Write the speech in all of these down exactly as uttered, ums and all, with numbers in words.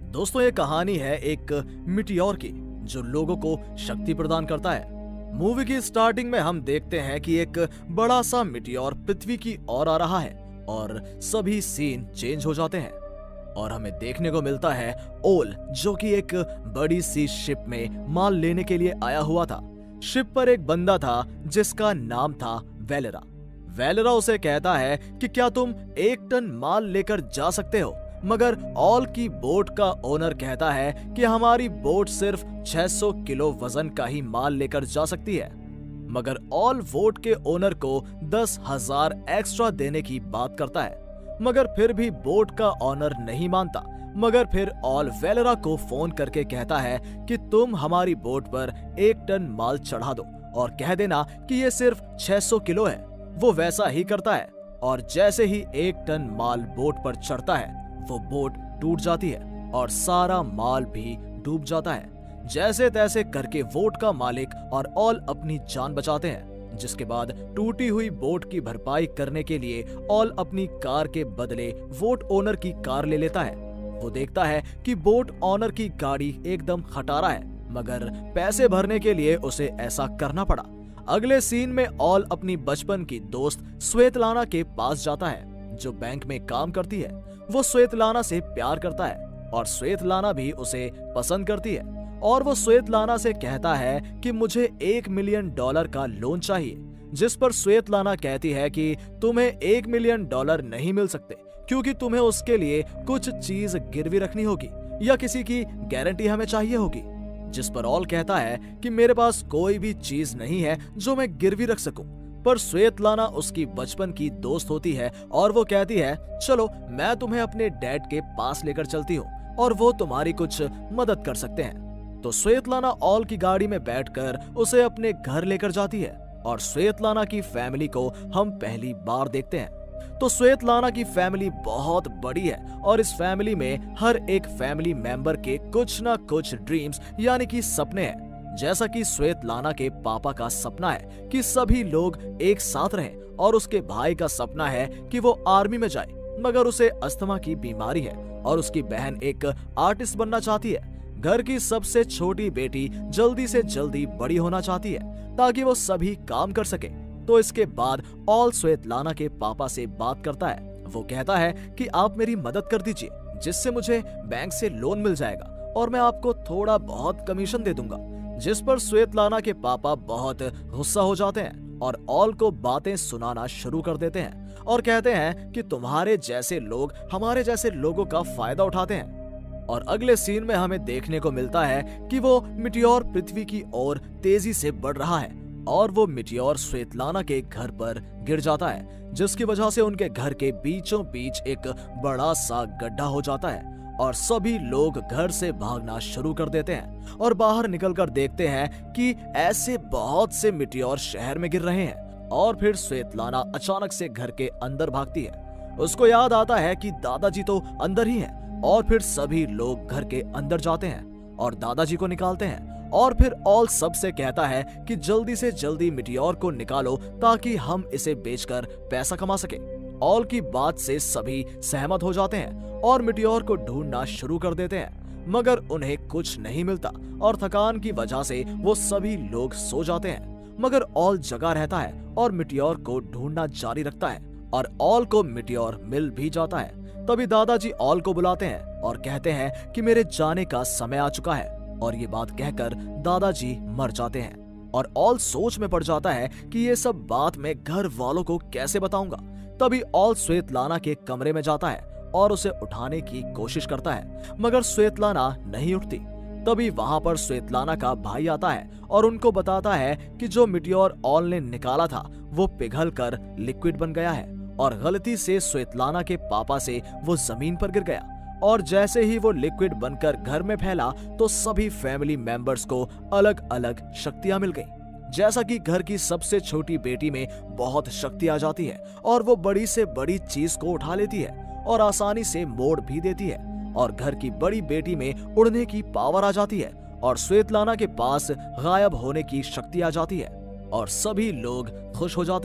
दोस्तों, ये कहानी है एक मिटियोर की जो लोगों को शक्ति प्रदान करता है। मूवी की स्टार्टिंग में हम देखते हैं कि एक बड़ा सा मिटियोर पृथ्वी की ओर आ रहा है और सभी सीन चेंज हो जाते हैं और हमें देखने को मिलता है ओल, जो कि एक बड़ी सी शिप में माल लेने के लिए आया हुआ था। शिप पर एक बंदा था जिसका नाम था वेलेरा। वेलेरा उसे कहता है कि क्या तुम एक टन माल लेकर जा सकते हो, मगर ऑल की बोट का ओनर कहता है कि हमारी बोट सिर्फ छह सौ किलो वजन का ही माल लेकर जा सकती है। मगर ऑल बोट के ओनर को दस हजार एक्स्ट्रा देने की बात करता है, मगर फिर भी बोट का ओनर नहीं मानता। मगर फिर ऑल वेलेरा को फोन करके कहता है कि तुम हमारी बोट पर एक टन माल चढ़ा दो और कह देना कि ये सिर्फ छह सौ किलो है। वो वैसा ही करता है और जैसे ही एक टन माल बोट पर चढ़ता है वो बोट टूट जाती है और सारा माल भी डूब जाता है। जैसे तैसे करके बोट का मालिक और ऑल अपनी जान बचाते हैं, जिसके बाद टूटी हुई बोट की भरपाई करने के लिए ऑल अपनी कार के बदले बोट ओनर की कार ले लेता है। वो देखता है कि बोट ओनर की गाड़ी एकदम खटारा है, मगर पैसे भरने के लिए उसे ऐसा करना पड़ा। अगले सीन में ऑल अपनी बचपन की दोस्त श्वेतलाना के पास जाता है जो बैंक में काम करती है। वो श्वेतलाना से प्यार करता है और श्वेतलाना भी उसे पसंद करती है और वो श्वेतलाना से कहता है कि मुझे एक मिलियन डॉलर का लोन चाहिए, जिस पर श्वेतलाना कहती है कि तुम्हें एक मिलियन डॉलर नहीं मिल सकते क्योंकि तुम्हें उसके लिए कुछ चीज गिरवी रखनी होगी या किसी की गारंटी हमें चाहिए होगी। जिस पर ऑल कहता है कि मेरे पास कोई भी चीज नहीं है जो मैं गिरवी रख सकूं। पर श्वेतलाना उसकी बचपन की दोस्त होती है और वो कहती है चलो मैं तुम्हें अपने डैड के पास लेकर चलती हूँ और वो तुम्हारी कुछ मदद कर सकते हैं। तो श्वेतलाना ऑल की गाड़ी में बैठकर उसे अपने घर लेकर जाती है और श्वेतलाना की फैमिली को हम पहली बार देखते हैं। तो श्वेतलाना की फैमिली बहुत बड़ी है और इस फैमिली में हर एक फैमिली मेंबर के कुछ ना कुछ ड्रीम्स यानी कि सपने हैं। जैसा कि श्वेतलाना के पापा का सपना है कि सभी लोग एक साथ रहें और उसके भाई का सपना है कि वो आर्मी में जाए, मगर उसे अस्थमा की बीमारी है और उसकी बहन एक आर्टिस्ट बनना चाहती है। घर की सबसे छोटी बेटी जल्दी से जल्दी बड़ी होना चाहती है ताकि वो सभी काम कर सके। तो इसके बाद ऑल श्वेतलाना के पापा से बात करता है। वो कहता है कि आप मेरी मदद कर दीजिए जिससे मुझे बैंक से लोन मिल जाएगा और मैं आपको थोड़ा बहुत कमीशन दे दूंगा। जिस पर श्वेतलाना के पापा बहुत गुस्सा हो जाते हैं और ऑल को बातें सुनाना शुरू कर देते हैं और कहते हैं कि तुम्हारे जैसे लोग हमारे जैसे लोगों का फायदा उठाते हैं। और अगले सीन में हमें देखने को मिलता है कि वो मिटियोर पृथ्वी की ओर तेजी से बढ़ रहा है और वो मिटियोर श्वेतलाना के घर पर गिर जाता है, जिसकी वजह से उनके घर के बीचों बीच एक बड़ा सा गड्ढा हो जाता है और सभी लोग घर से भागना शुरू कर देते हैं और बाहर निकलकर देखते हैं कि ऐसे बहुत से मिटियोर शहर में गिर रहे हैं। और फिर श्वेतलाना अचानक से घर के अंदर भागती है। उसको याद आता है कि दादाजी तो अंदर ही हैं और फिर सभी लोग घर के अंदर जाते हैं और दादाजी को निकालते हैं। और फिर ऑल सबसे कहता है कि जल्दी से जल्दी मिटियोर को निकालो ताकि हम इसे बेचकर पैसा कमा सके। ऑल की बात से सभी सहमत हो जाते हैं और मिटियोर को ढूंढना शुरू कर देते हैं, मगर उन्हें कुछ नहीं मिलता और थकान की वजह से वो सभी लोग सो जाते हैं। मगर ऑल जगा रहता है और मिटियोर को ढूंढना जारी रखता है और ऑल को मिटियोर मिल भी जाता है। तभी दादाजी ऑल को बुलाते हैं और कहते हैं कि मेरे जाने का समय आ चुका है और ये बात कहकर दादाजी मर जाते हैं। और ऑल सोच में पड़ जाता है कि ये सब बात मैं घर वालों को कैसे बताऊंगा। तभी ऑल श्वेतलाना के कमरे में जाता है और उसे उठाने की कोशिश करता है, मगर श्वेतलाना नहीं उठती। तभी वहां पर श्वेतलाना का भाई आता है और उनको बताता है कि जो मिटियोर ऑल ने निकाला था वो पिघल कर लिक्विड बन गया है और गलती से श्वेतलाना के पापा से वो जमीन पर गिर गया। और जैसे ही वो लिक्विड बनकर घर में फैला तो सभी फैमिली मेंबर्स को अलग अलग शक्तियां मिल गईं। जैसा कि घर की सबसे छोटी बेटी में बहुत शक्ति आ जाती है और वो बड़ी से बड़ी चीज को उठा लेती है और आसानी से मोड़ भी देती है और घर की बड़ी बेटी में उड़ने की पावर आ जाती है और श्वेतलाना के पास गायब होने की शक्ति आ जाती है और सभी लोग खुश हो जाते हैं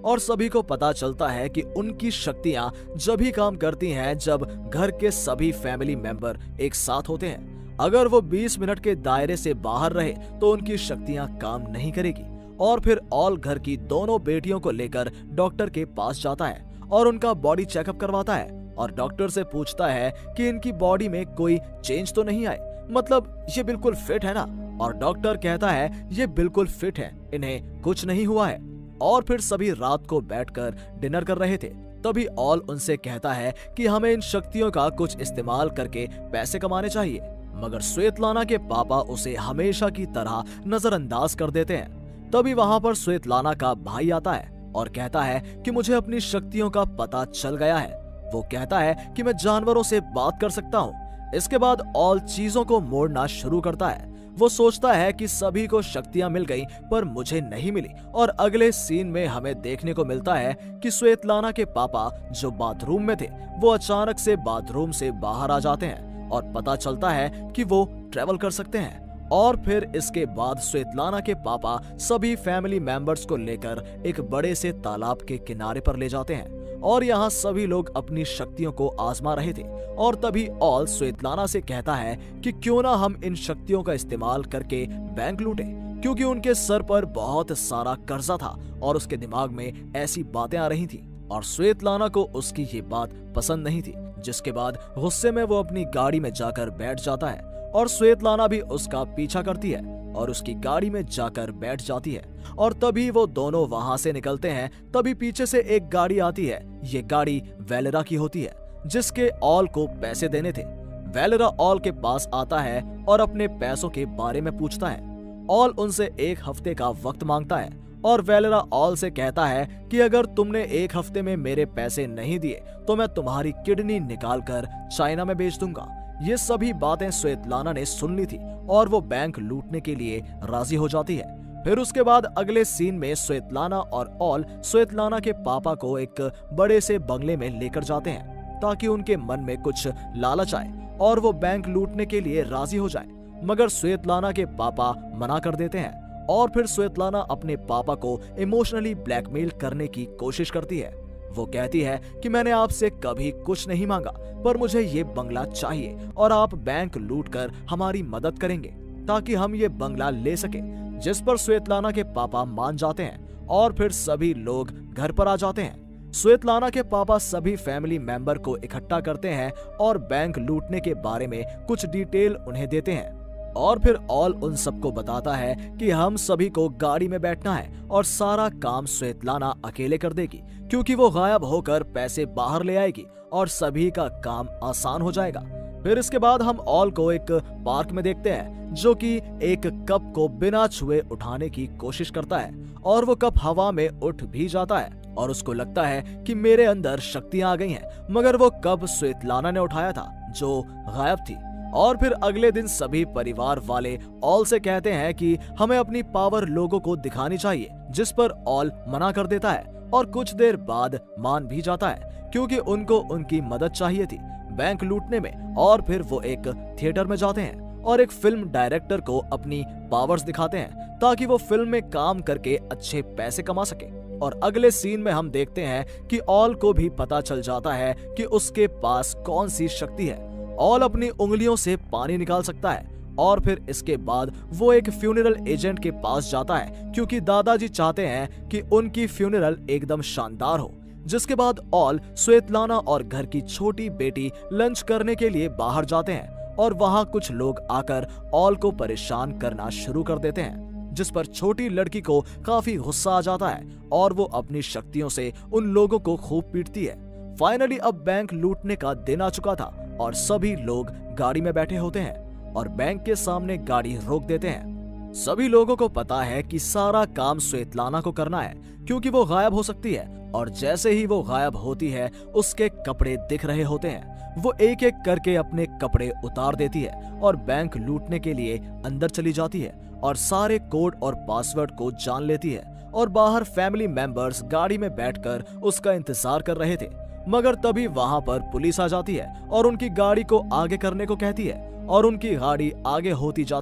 और सभी को पता चलता है कि उनकी शक्तियां जब ही काम करती हैं जब घर के सभी फैमिली मेंबर एक साथ होते हैं। अगर वो बीस मिनट के दायरे से बाहर रहे तो उनकी शक्तियां काम नहीं करेगी। और फिर ऑल घर की दोनों बेटियों को लेकर डॉक्टर के पास जाता है और उनका बॉडी चेकअप करवाता है और डॉक्टर से पूछता है कि इनकी बॉडी में कोई चेंज तो नहीं आए, मतलब ये बिल्कुल फिट है ना। और डॉक्टर कहता है ये बिल्कुल फिट है, इन्हें कुछ नहीं हुआ है। और फिर सभी रात को बैठकर डिनर कर रहे थे। तभी ऑल उनसे कहता है कि हमें इन शक्तियों का कुछ इस्तेमाल करके पैसे कमाने चाहिए, मगर स्वेतलाना के पापा उसे हमेशा की तरह नजरअंदाज कर देते हैं। तभी वहां पर स्वेतलाना का भाई आता है और कहता है कि मुझे अपनी शक्तियों का पता चल गया है। वो कहता है कि मैं जानवरों से बात कर सकता हूँ। इसके बाद ऑल चीजों को मोड़ना शुरू करता है। वो सोचता है कि सभी को शक्तियां मिल गई पर मुझे नहीं मिली। और अगले सीन में हमें देखने को मिलता है कि स्वेतलाना के पापा जो बाथरूम में थे वो अचानक से बाथरूम से बाहर आ जाते हैं और पता चलता है कि वो ट्रेवल कर सकते हैं। और फिर इसके बाद स्वेतलाना के पापा सभी फैमिली मेंबर्स को लेकर एक बड़े से तालाब के किनारे पर ले जाते हैं और यहाँ सभी लोग अपनी शक्तियों को आजमा रहे थे। और तभी ऑल स्वेतलाना से कहता है कि क्यों ना हम इन शक्तियों का इस्तेमाल करके बैंक लूटे, क्योंकि उनके सर पर बहुत सारा कर्जा था और उसके दिमाग में ऐसी बातें आ रही थी। और स्वेतलाना को उसकी ये बात पसंद नहीं थी, जिसके बाद गुस्से में वो अपनी गाड़ी में जाकर बैठ जाता है और स्वेतलाना भी उसका पीछा करती है और उसकी गाड़ी में जाकर बैठ जाती है। और तभी वो दोनों वहां से निकलते हैं। तभी पीछे से एक गाड़ी आती है। ये गाड़ी वेलेरा की होती है, जिसके ऑल को पैसे देने थे। वेलेरा ऑल के पास आता है और अपने पैसों के बारे में पूछता है। ऑल उनसे एक हफ्ते का वक्त मांगता है और वेलेरा ऑल से कहता है कि अगर तुमने एक हफ्ते में मेरे पैसे नहीं दिए तो मैं तुम्हारी किडनी निकाल कर चाइना में बेच दूंगा। ये सभी बातें स्वेतलाना ने सुन ली थी और वो बैंक लूटने के लिए राजी हो जाती है। फिर उसके बाद अगले सीन में स्वेतलाना और ऑल स्वेतलाना के पापा को एक बड़े से बंगले में लेकर जाते हैं ताकि उनके मन में कुछ लालच आए और वो बैंक लूटने के लिए राजी हो जाए। मगर स्वेतलाना के पापा मना कर देते हैं और फिर स्वेतलाना अपने पापा को इमोशनली ब्लैकमेल करने की कोशिश करती है। वो कहती है कि मैंने आपसे कभी कुछ नहीं मांगा, पर मुझे ये बंगला चाहिए और आप बैंक लूटकर हमारी मदद करेंगे ताकि हम ये बंगला ले सके। जिस पर स्वेतलाना के पापा मान जाते हैं और फिर सभी लोग घर पर आ जाते हैं। स्वेतलाना के पापा सभी फैमिली मेंबर को इकट्ठा करते हैं और बैंक लूटने के बारे में कुछ डिटेल उन्हें देते हैं। और फिर ऑल उन सबको बताता है कि हम सभी को गाड़ी में बैठना है और सारा काम स्वेतलाना अकेले कर देगी, क्योंकि वो गायब होकर पैसे बाहर ले आएगी और सभी का काम आसान हो जाएगा। फिर इसके बाद हम ऑल को एक पार्क में देखते हैं, जो कि एक कप को बिना छुए उठाने की कोशिश करता है और वो कप हवा में उठ भी जाता है और उसको लगता है कि मेरे अंदर शक्तियां आ गई हैं, मगर वो कप स्वेतलाना ने उठाया था जो गायब थी। और फिर अगले दिन सभी परिवार वाले ऑल से कहते हैं कि हमें अपनी पावर लोगों को दिखानी चाहिए, जिस पर ऑल मना कर देता है और कुछ देर बाद मान भी जाता है, क्योंकि उनको उनकी मदद चाहिए थी बैंक लूटने में। और फिर वो एक थिएटर में जाते हैं और एक फिल्म डायरेक्टर को अपनी पावर्स दिखाते हैं ताकि वो फिल्म में काम करके अच्छे पैसे कमा सके। और अगले सीन में हम देखते हैं कि ऑल को भी पता चल जाता है कि उसके पास कौन सी शक्ति है। ऑल अपनी उंगलियों से पानी निकाल सकता है और फिर इसके बाद वो एक फ्यूनरल एजेंट के पास जाता है, क्योंकि दादाजी चाहते हैं कि उनकी फ्यूनरल एकदम शानदार हो। जिसके बाद ऑल, स्वेतलाना और घर की छोटी बेटी लंच करने के लिए बाहर जाते हैं और वहां कुछ लोग आकर ऑल को परेशान करना शुरू कर देते हैं, जिस पर छोटी लड़की को काफी गुस्सा आ जाता है और वो अपनी शक्तियों से उन लोगों को खूब पीटती है। फाइनली अब बैंक लूटने का दिन आ चुका था और सभी लोग गाड़ी में बैठे होते हैं और बैंक के सामने गाड़ी रोक देते हैं। सभी लोगों को पता है कि सारा काम स्वेतलाना को करना है, क्योंकि वो गायब हो सकती है और जैसे ही वो गायब होती है उसके कपड़े दिख रहे होते हैं। वो एक एक करके अपने कपड़े उतार देती है और बैंक लूटने के लिए अंदर चली जाती है और सारे कोड और पासवर्ड को जान लेती है। और बाहर फैमिली मेंबर्स गाड़ी में बैठकर उसका इंतजार कर रहे थे, मगर तभी वहां पर पुलिस आ जाती है और उनकी गाड़ी को आगे करने को कहती है और उनकी गाड़ी आगे होती जाती है,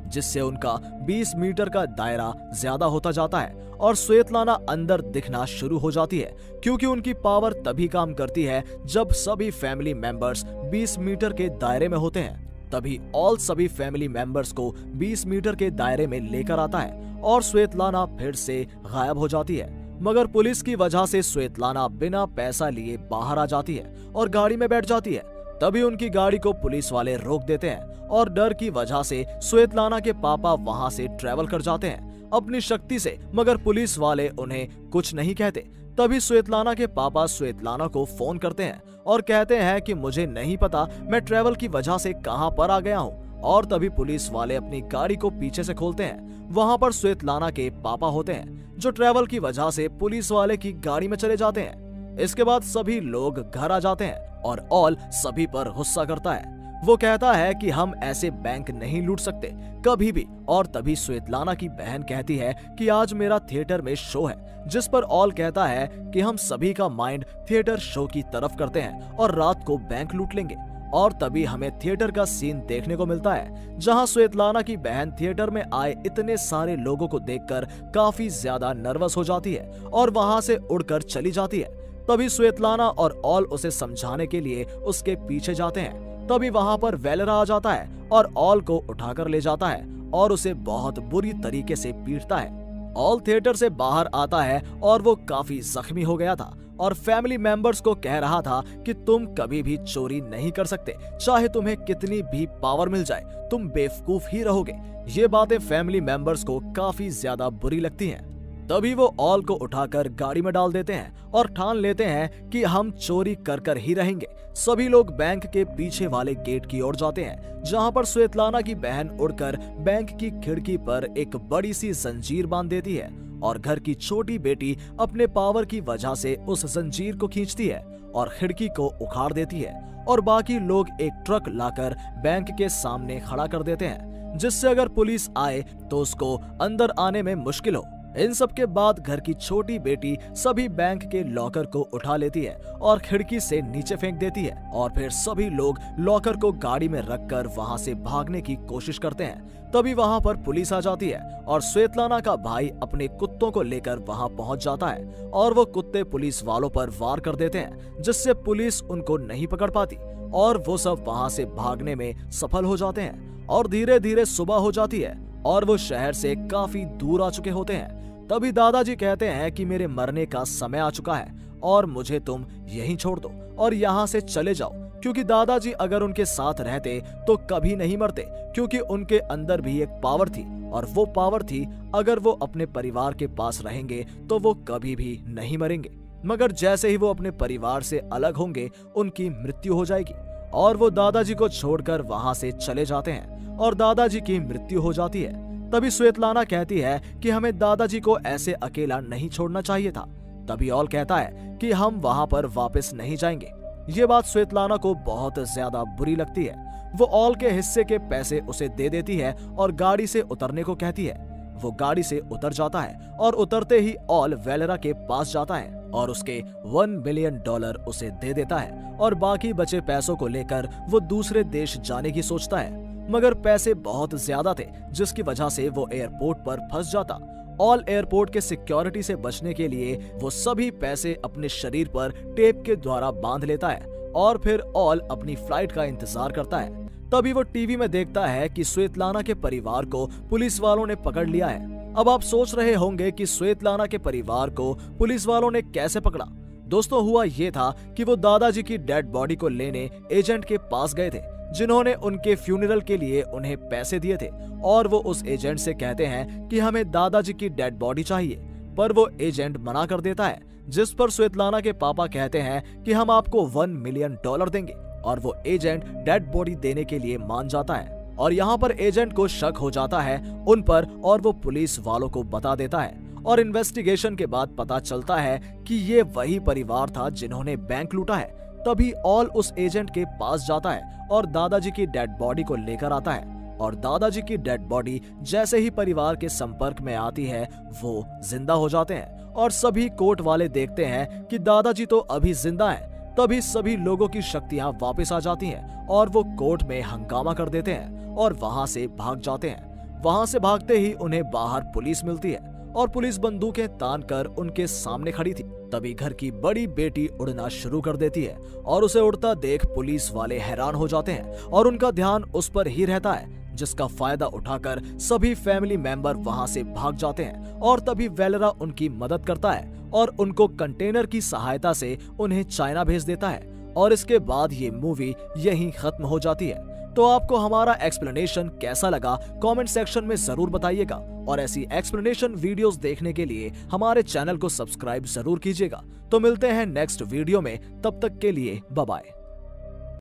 जिससे उनका बीस मीटर का दायरा ज्यादा होता जाता है और स्वेतलाना अंदर दिखना शुरू हो जाती है, क्योंकि उनकी पावर तभी काम करती है जब सभी फैमिली मेंबर्स बीस मीटर के दायरे में होते हैं। तभी ऑल सभी फैमिली मेंबर्स को बीस मीटर के दायरे में लेकर आता है और स्वेतलाना फिर से गायब हो जाती है। मगर पुलिस की वजह से स्वेतलाना बिना पैसा लिए बाहर आ जाती है और गाड़ी में बैठ जाती है। तभी उनकी गाड़ी को पुलिस वाले रोक देते हैं और डर की वजह से स्वेतलाना के पापा वहां से ट्रेवल कर जाते हैं अपनी शक्ति से, मगर पुलिस वाले उन्हें कुछ नहीं कहते। तभी स्वेतलाना के पापा स्वेतलाना को फोन करते हैं और कहते हैं कि मुझे नहीं पता मैं ट्रेवल की वजह से कहां पर आ गया हूं। और तभी पुलिस वाले अपनी गाड़ी को पीछे से खोलते हैं। वहां पर स्वेतलाना के पापा होते हैं जो ट्रेवल की वजह से पुलिस वाले की गाड़ी में चले जाते हैं। इसके बाद सभी लोग घर आ जाते हैं और ऑल सभी पर गुस्सा करता है। वो कहता है कि हम ऐसे बैंक नहीं लूट सकते कभी भी। और तभी स्वेतलाना की बहन कहती है कि आज मेरा थिएटर में शो है, जिस पर ऑल कहता है कि हम सभी का माइंड थिएटर शो की तरफ करते हैं और रात को बैंक लूट लेंगे। और तभी हमें थिएटर का सीन देखने को मिलता है जहां स्वेतलाना की बहन थिएटर में आए इतने सारे लोगों को देखकर काफी ज्यादा नर्वस हो जाती है और वहां से उड़कर चली जाती है। तभी स्वेतलाना और ऑल उसे समझाने के लिए उसके पीछे जाते हैं। तभी वहां पर वेलेरा आ जाता है और ऑल को उठाकर ले जाता है और उसे बहुत बुरी तरीके से पीटता है। ऑल थिएटर से बाहर आता है और वो काफी जख्मी हो गया था और फैमिली मेंबर्स को कह रहा था कि तुम कभी भी चोरी नहीं कर सकते, चाहे तुम्हें कितनी भी पावर मिल जाए, तुम बेवकूफ ही रहोगे। ये बातें फैमिली मेंबर्स को काफी ज्यादा बुरी लगती हैं। तभी वो ऑल को उठाकर गाड़ी में डाल देते हैं और ठान लेते हैं कि हम चोरी कर कर ही रहेंगे। सभी लोग बैंक के पीछे वाले गेट की ओर जाते हैं जहां पर स्वेतलाना की बहन उड़कर बैंक की खिड़की पर एक बड़ी सी जंजीर बांध देती है और घर की छोटी बेटी अपने पावर की वजह से उस जंजीर को खींचती है और खिड़की को उखाड़ देती है और बाकी लोग एक ट्रक लाकर बैंक के सामने खड़ा कर देते हैं, जिससे अगर पुलिस आए तो उसको अंदर आने में मुश्किल हो। इन सब के बाद घर की छोटी बेटी सभी बैंक के लॉकर को उठा लेती है और खिड़की से नीचे फेंक देती है और फिर सभी लोग लॉकर को गाड़ी में रखकर वहां से भागने की कोशिश करते हैं। तभी वहां पर पुलिस आ जाती है और स्वेतलाना का भाई अपने कुत्तों को लेकर वहां पहुंच जाता है और वो कुत्ते पुलिस वालों पर वार कर देते हैं, जिससे पुलिस उनको नहीं पकड़ पाती और वो सब वहां से भागने में सफल हो जाते हैं। और धीरे धीरे सुबह हो जाती है और वो शहर से काफी दूर आ चुके होते हैं। तभी दादाजी कहते हैं कि मेरे मरने का समय आ चुका है और मुझे तुम यहीं छोड़ दो और यहाँ से चले जाओ, क्योंकि दादाजी अगर उनके साथ रहते तो कभी नहीं मरते, क्योंकि उनके अंदर भी एक पावर थी और वो पावर थी अगर वो अपने परिवार के पास रहेंगे तो वो कभी भी नहीं मरेंगे। मगर जैसे ही वो अपने परिवार से अलग होंगे उनकी मृत्यु हो जाएगी और वो दादाजी को छोड़कर वहां से चले जाते हैं और दादाजी की मृत्यु हो जाती है। तभी स्वेतलाना कहती है कि हमें दादाजी को ऐसे अकेला नहीं छोड़ना चाहिए था। तभी ऑल कहता है कि हम वहां पर वापस नहीं जाएंगे। ये बात स्वेतलाना को बहुत ज्यादा बुरी लगती है। वो ऑल के हिस्से के पैसे उसे दे देती है और गाड़ी से उतरने को कहती है। वो गाड़ी से उतर जाता है और उतरते ही ऑल वेलेरा के पास जाता है और उसके वन मिलियन डॉलर उसे दे देता है और बाकी बचे पैसों को लेकर वो दूसरे देश जाने की सोचता है। मगर पैसे बहुत ज्यादा थे, जिसकी वजह से वो एयरपोर्ट पर फंस जाता। ऑल एयरपोर्ट के सिक्योरिटी से बचने के लिए वो सभी पैसे अपने शरीर पर टेप के द्वारा बांध लेता है और फिर ऑल अपनी फ्लाइट का इंतजार करता है। तभी वो टीवी में देखता है कि स्वेतलाना के परिवार को पुलिस वालों ने पकड़ लिया है। अब आप सोच रहे होंगे कि स्वेतलाना के परिवार को पुलिस वालों ने कैसे पकड़ा। दोस्तों, हुआ ये था कि वो दादाजी की डेड बॉडी को लेने एजेंट के पास गए थे, जिन्होंने उनके फ्यूनरल के लिए उन्हें पैसे दिए थे और वो उस एजेंट से कहते हैं कि हमें दादाजी की डेड बॉडी चाहिए, पर वो एजेंट मना कर देता है, जिस पर स्वेतलाना के पापा कहते हैं कि हम आपको वन मिलियन डॉलर देंगे और वो एजेंट डेड बॉडी देने के लिए मान जाता है। और यहाँ पर एजेंट को शक हो जाता है उन पर और वो पुलिस वालों को बता देता है और इन्वेस्टिगेशन के बाद पता चलता है कि ये वही परिवार था जिन्होंने बैंक लूटा है। तभी ऑल उस एजेंट के पास जाता है और दादाजी की डेड बॉडी को लेकर आता है और दादाजी की डेड बॉडी जैसे ही परिवार के संपर्क में आती है वो जिंदा हो जाते हैं और सभी कोर्ट वाले देखते हैं कि दादाजी तो अभी जिंदा हैं। तभी सभी लोगों की शक्तियां वापस आ जाती हैं और वो कोर्ट में हंगामा कर देते हैं और वहां से भाग जाते हैं। वहां से भागते ही उन्हें बाहर पुलिस मिलती है और पुलिस बंदूकें तान कर उनके सामने खड़ी थी। तभी घर की बड़ी बेटी उड़ना शुरू कर देती है और उसे उड़ता देख पुलिस वाले हैरान हो जाते हैं और उनका ध्यान उस पर ही रहता है, जिसका फायदा उठाकर सभी फैमिली मेंबर वहां से भाग जाते हैं। और तभी वेलेरा उनकी मदद करता है और उनको कंटेनर की सहायता से उन्हें चाइना भेज देता है और इसके बाद ये मूवी यहीं खत्म हो जाती है। तो आपको हमारा एक्सप्लेनेशन कैसा लगा कमेंट सेक्शन में जरूर बताइएगा और ऐसी एक्सप्लेनेशन वीडियोस देखने के लिए हमारे चैनल को सब्सक्राइब जरूर कीजिएगा। तो मिलते हैं नेक्स्ट वीडियो में, तब तक के लिए बाय बाय।